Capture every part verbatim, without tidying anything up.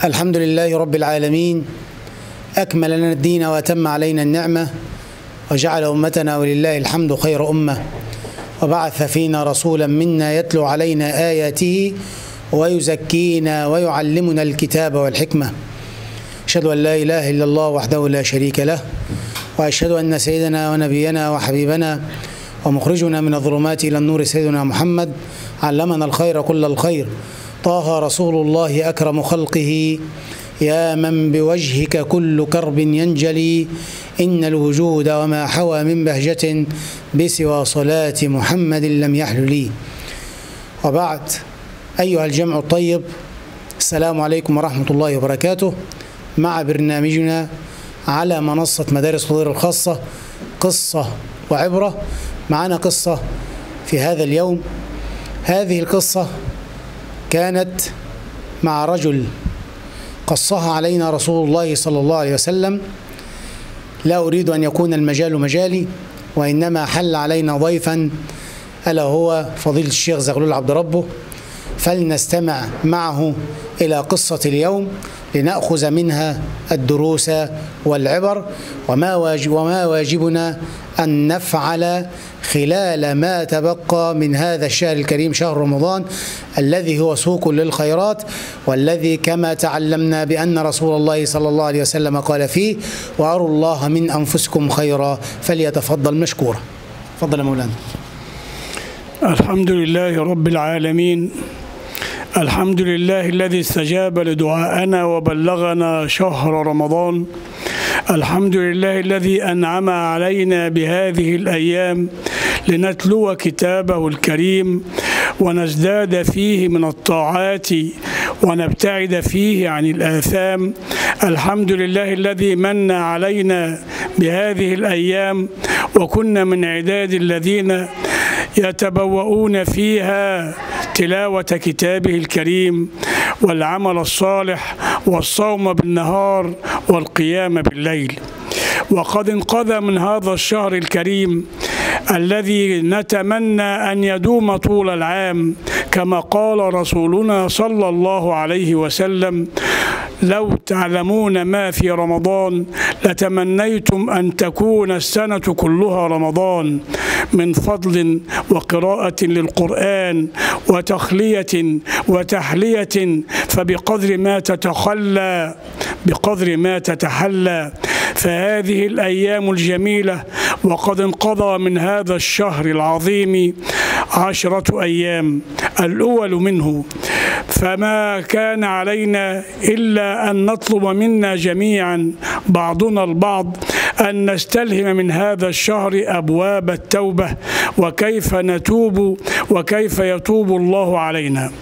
الحمد لله رب العالمين، أكمل لنا الدين وأتم علينا النعمة وجعل أمتنا ولله الحمد خير أمة، وبعث فينا رسولا منا يتلو علينا آياته ويزكينا ويعلمنا الكتاب والحكمة. أشهد أن لا إله إلا الله وحده لا شريك له، وأشهد أن سيدنا ونبينا وحبيبنا ومخرجنا من الظلمات إلى النور سيدنا محمد علمنا الخير كل الخير. طه رسول الله أكرم خلقه، يا من بوجهك كل كرب ينجلي، إن الوجود وما حوى من بهجة بسوى صلاة محمد لم يحل لي. وبعد، أيها الجمع الطيب، السلام عليكم ورحمة الله وبركاته. مع برنامجنا على منصة مدارس خضير الخاصة قصة وعبرة. معنا قصة في هذا اليوم. هذه القصة كانت مع رجل قصها علينا رسول الله صلى الله عليه وسلم. لا أريد أن يكون المجال مجالي، وإنما حل علينا ضيفا ألا هو فضيلة الشيخ زغلول عبد ربه، فلنستمع معه إلى قصة اليوم لنأخذ منها الدروس والعبر، وما واجب وما واجبنا أن نفعل خلال ما تبقى من هذا الشهر الكريم، شهر رمضان الذي هو سوق للخيرات، والذي كما تعلمنا بأن رسول الله صلى الله عليه وسلم قال فيه: وأروا الله من أنفسكم خيرا فليتفضل مشكورا. تفضل يا مولانا. الحمد لله رب العالمين، الحمد لله الذي استجاب لدعائنا وبلغنا شهر رمضان، الحمد لله الذي أنعم علينا بهذه الأيام لنتلو كتابه الكريم ونزداد فيه من الطاعات ونبتعد فيه عن الآثام. الحمد لله الذي من علينا بهذه الأيام وكنا من عداد الذين يتبوؤون فيها تلاوة كتابه الكريم والعمل الصالح والصوم بالنهار والقيام بالليل. وقد انقذ من هذا الشهر الكريم الذي نتمنى أن يدوم طول العام، كما قال رسولنا صلى الله عليه وسلم: لو تعلمون ما في رمضان لتمنيتم أن تكون السنة كلها رمضان، من فضل وقراءة للقرآن وتخلية وتحلية، فبقدر ما تتخلى بقدر ما تتحلى. فهذه الأيام الجميلة وقد انقضى من هذا الشهر العظيم عشرة أيام الأول منه، فما كان علينا إلا أن نطلب منا جميعا بعضنا البعض أن نستلهم من هذا الشهر أبواب التوبة، وكيف نتوب وكيف يتوب الله علينا.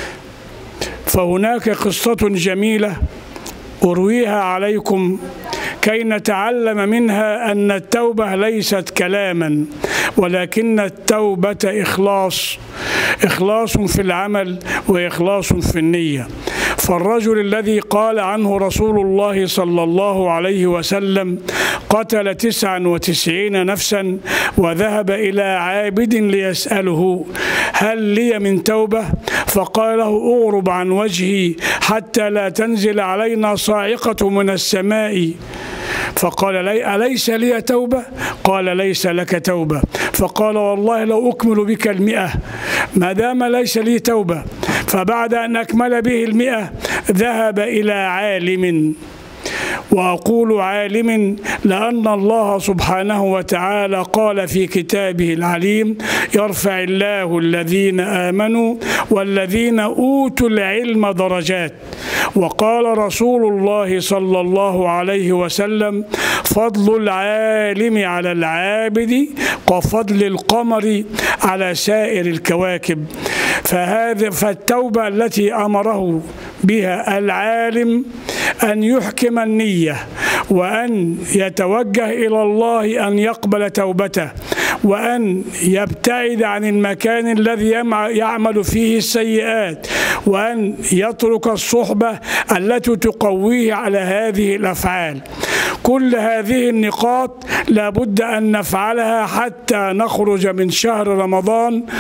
فهناك قصة جميلة أرويها عليكم كي نتعلم منها أن التوبة ليست كلاما، ولكن التوبة إخلاص، إخلاص في العمل وإخلاص في النية. فالرجل الذي قال عنه رسول الله صلى الله عليه وسلم: قتل تسعا وتسعين نفسا وذهب إلى عابد ليسأله: هل لي من توبة؟ فقال له: أغرب عن وجهي حتى لا تنزل علينا صاعقة من السماء. فقال: أليس لي توبة؟ قال: ليس لك توبة. فقال: والله لو أكمل بك المئة ما دام ليس لي توبة. فبعد أن أكمل به المئة ذهب إلى عالم. وأقول عالم لأن الله سبحانه وتعالى قال في كتابه العليم: يرفع الله الذين آمنوا والذين أوتوا العلم درجات. وقال رسول الله صلى الله عليه وسلم: فضل العالم على العابد كفضل القمر على سائر الكواكب. فهذا فالتوبة التي أمره بها العالم أن يحكم النية، وأن يتوجه إلى الله أن يقبل توبته، وأن يبتعد عن المكان الذي يعمل فيه السيئات، وأن يترك الصحبة التي تقويه على هذه الأفعال. كل هذه النقاط لابد أن نفعلها حتى نخرج من شهر رمضان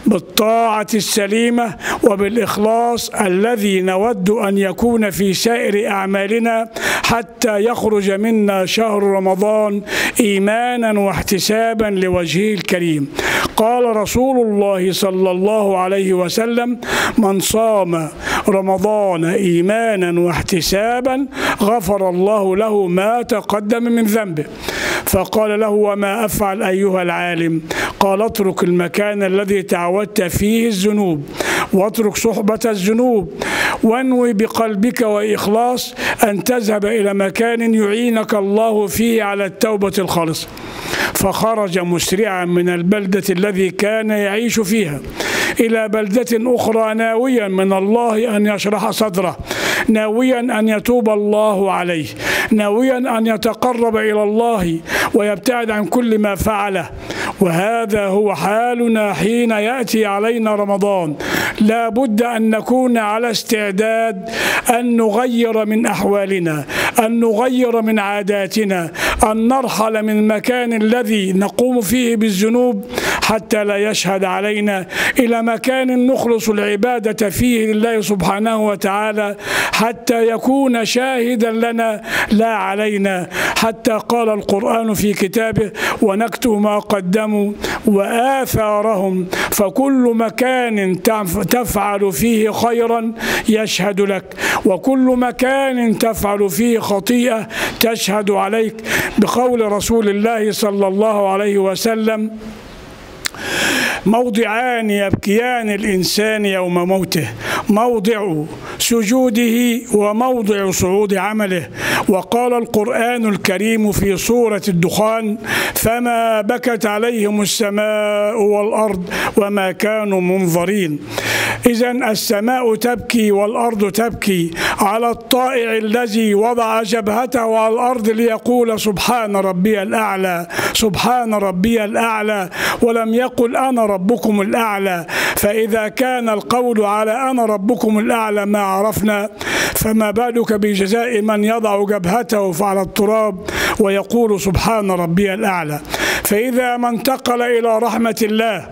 بالطاعة السليمة وبالإخلاص الذي نود أن يكون في سائر أعمالنا حتى يخرج منا شهر رمضان إيمانا واحتسابا لوجهه الكريم. قال رسول الله صلى الله عليه وسلم: من صام رمضان إيمانا واحتسابا غفر الله له ما تقدم من ذنبه. فقال له: وما أفعل أيها العالم؟ قال: اترك المكان الذي تعودت فيه الذنوب، واترك صحبة الذنوب، وانوي بقلبك وإخلاص أن تذهب إلى مكان يعينك الله فيه على التوبة الخالصة. فخرج مسرعا من البلدة الذي كان يعيش فيها إلى بلدة أخرى، ناويا من الله أن يشرح صدره، ناويا أن يتوب الله عليه، ناويا أن يتقرب إلى الله ويبتعد عن كل ما فعله. وهذا هو حالنا حين يأتي علينا رمضان. لا بد أن نكون على استعداد أن نغير من أحوالنا، أن نغير من عاداتنا، أن نرحل من المكان الذي نقوم فيه بالذنوب حتى لا يشهد علينا إلى مكان نخلص العبادة فيه لله سبحانه وتعالى، حتى يكون شاهدا لنا لا علينا. حتى قال القرآن في كتابه: ونكتب ما قدموا وآثارهم. فكل مكان تفعل فيه خيرا يشهد لك، وكل مكان تفعل فيه خطيئة تشهد عليك. بقول رسول الله صلى الله عليه وسلم: موضعان يبكيان الإنسان يوم موته: موضع سجوده وموضع صعود عمله. وقال القرآن الكريم في سورة الدخان: فما بكت عليهم السماء والأرض وما كانوا منظرين. إذن السماء تبكي والأرض تبكي على الطائع الذي وضع جبهته على الأرض ليقول: سبحان ربي الأعلى، سبحان ربي الأعلى، ولم يقل أنا ربكم الأعلى. فإذا كان القول على أنا ربكم الأعلى ما عرفنا، فما بالك بجزاء من يضع جبهته على التراب ويقول: سبحان ربي الأعلى. فإذا ما انتقل إلى رحمة الله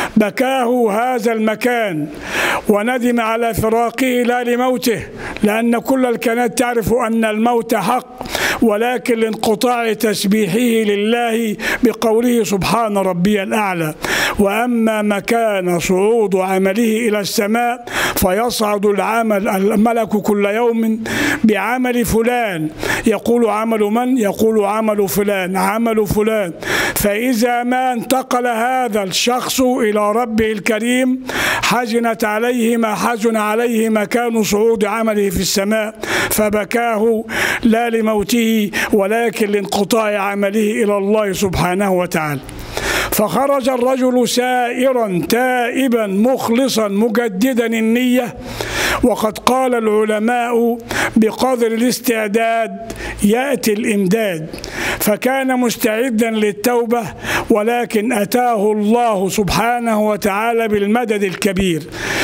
بكاه هذا المكان وندم على فراقه لا لموته، لأن كل الكائنات تعرف أن الموت حق، ولكن لانقطاع تسبيحه لله بقوله: سبحان ربي الأعلى. وأما مكان صعود عمله إلى السماء فيصعد العمل الملك كل يوم بعمل فلان، يقول عمل من؟ يقول عمل فلان، عمل فلان. فإذا ما انتقل هذا الشخص إلى ربه الكريم حزنت عليه ما حزن عليه مكان صعود عمله في السماء، فبكاه لا لموته ولكن لانقطاع عمله إلى الله سبحانه وتعالى. فخرج الرجل سائرا تائبا مخلصا مجددا النية. وقد قال العلماء: بقدر الاستعداد يأتي الإمداد. فكان مستعدا للتوبة، ولكن أتاه الله سبحانه وتعالى بالمدد الكبير،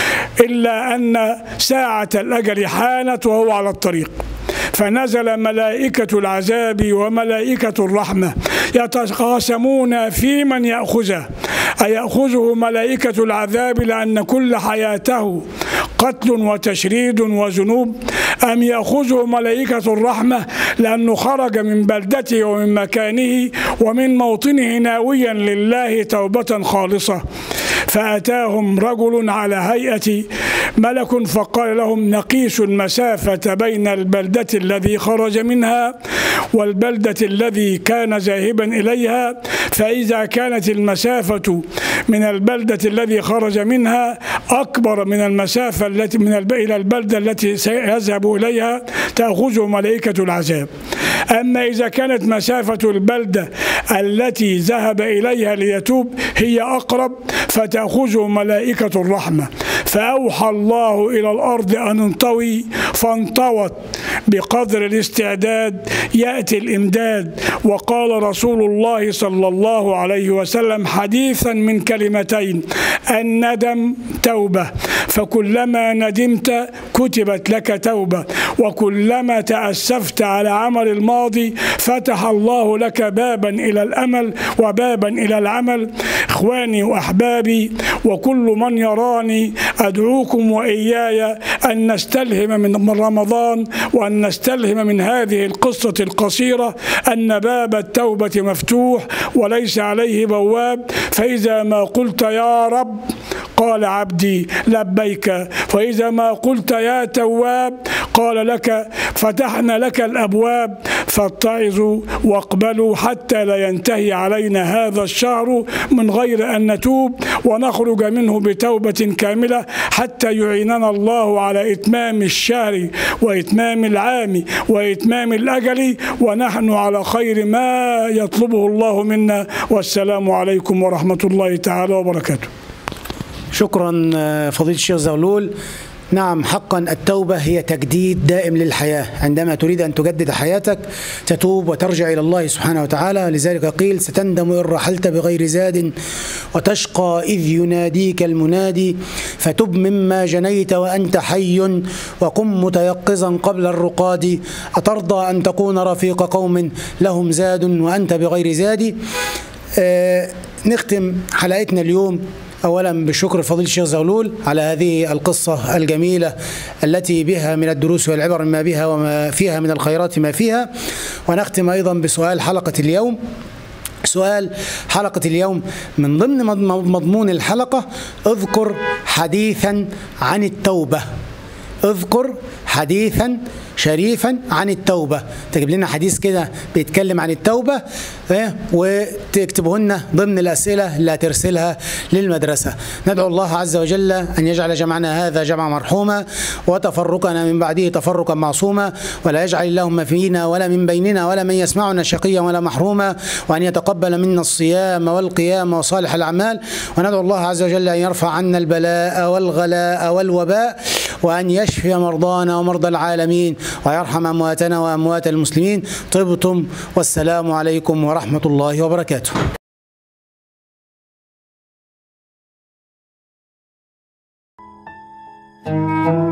إلا أن ساعة الأجل حانت وهو على الطريق. فنزل ملائكة العذاب وملائكة الرحمة يتقاسمون في من يأخذه، أيأخذه ملائكة العذاب لأن كل حياته قتل وتشريد وذنوب، أم يأخذه ملائكة الرحمة لأنه خرج من بلدته ومن مكانه ومن موطنه ناويا لله توبة خالصة؟ فأتاهم رجل على هيئة ملك فقال لهم: نقيس المسافة بين البلدة الذي خرج منها والبلدة الذي كان ذاهبا إليها، فإذا كانت المسافة من البلدة الذي خرج منها أكبر من المسافة التي من الب... إلى البلدة التي سيذهب إليها تأخذه ملائكة العذاب. أما إذا كانت مسافة البلدة التي ذهب إليها ليتوب هي أقرب فتأخذه ملائكة الرحمة. فأوحى الله إلى الأرض أن انطوي فانطوت. بقدر الاستعداد يأتي الإمداد. وقال رسول الله صلى الله عليه وسلم حديثا من كلمتين: الندم توبة. فكلما ندمت كتبت لك توبة، وكلما تأسفت على عمل الماضي فتح الله لك بابا إلى الأمل وبابا إلى العمل. إخواني وأحبابي وكل من يراني، أدعوكم وإياي أن نستلهم من رمضان وأن نستلهم من هذه القصة القصيرة أن باب التوبة مفتوح وليس عليه بواب، فإذا ما قلت يا رب قال عبدي لبيك، فإذا ما قلت يا تواب قال لك فتحنا لك الأبواب، فاتعظوا واقبلوا حتى لا ينتهي علينا هذا الشهر من غير أن نتوب ونخرج منه بتوبة كاملة، حتى يعيننا الله على إتمام الشهر وإتمام العام وإتمام الأجل ونحن على خير ما يطلبه الله منا. والسلام عليكم ورحمة الله تعالى وبركاته. شكرا فضيلة الشيخ زغلول. نعم حقا التوبة هي تجديد دائم للحياة، عندما تريد أن تجدد حياتك تتوب وترجع إلى الله سبحانه وتعالى. لذلك قيل ستندم إن رحلت بغير زاد وتشقى إذ يناديك المنادي، فتب مما جنيت وأنت حي وقم متيقظا قبل الرقاد، أترضى أن تكون رفيق قوم لهم زاد وأنت بغير زاد. آه نختم حلقتنا اليوم أولا بالشكر لفضيلة الشيخ زغلول على هذه القصة الجميلة التي بها من الدروس والعبر ما بها وما فيها من الخيرات ما فيها. ونختم أيضا بسؤال حلقة اليوم. سؤال حلقة اليوم من ضمن مضمون الحلقة: اذكر حديثا عن التوبة. اذكر حديثا شريفا عن التوبة. تجيب لنا حديث كده بيتكلم عن التوبة وتكتبه لنا ضمن الأسئلة اللي هترسلها للمدرسة. ندعو الله عز وجل أن يجعل جمعنا هذا جمع مرحوما وتفرقنا من بعده تفرقا معصوما، ولا يجعل اللهم فينا ولا من بيننا ولا من يسمعنا شقيا ولا محروما، وأن يتقبل منا الصيام والقيام وصالح الأعمال. وندعو الله عز وجل أن يرفع عنا البلاء والغلاء والوباء، وأن يشفي مرضانا ومرضى العالمين، ويرحم أمواتنا وأموات المسلمين. طبتم، والسلام عليكم ورحمة الله وبركاته.